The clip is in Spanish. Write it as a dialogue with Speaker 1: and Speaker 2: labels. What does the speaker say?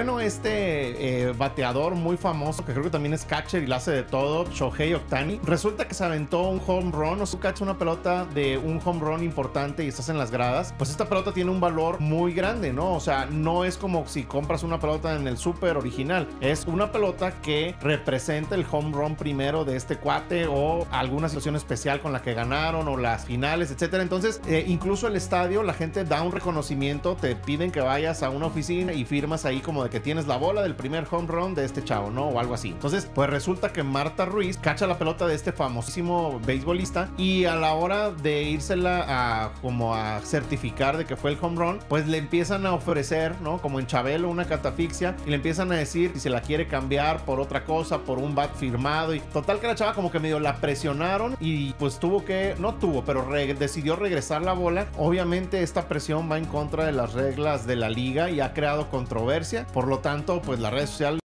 Speaker 1: Bueno, este bateador muy famoso, que creo que también es catcher y la hace de todo, Shohei Ohtani, resulta que se aventó un home run, o sea, catch una pelota de un home run importante y estás en las gradas, pues esta pelota tiene un valor muy grande, ¿no? O sea, no es como si compras una pelota en el súper original, es una pelota que representa el home run primero de este cuate o alguna situación especial con la que ganaron o las finales, etcétera. Entonces, incluso el estadio, la gente da un reconocimiento, te piden que vayas a una oficina y firmas ahí como de que tienes la bola del primer home run de este chavo, ¿no? O algo así. Entonces, pues resulta que Marta Ruiz cacha la pelota de este famosísimo beisbolista y a la hora de írsela a certificar de que fue el home run, pues le empiezan a ofrecer, ¿no? Como en Chabelo, una catafixia, y le empiezan a decir si se la quiere cambiar por otra cosa, por un bat firmado, y total que la chava como que medio la presionaron y pues pero decidió regresar la bola. Obviamente esta presión va en contra de las reglas de la liga y ha creado controversia, por lo tanto pues las redes sociales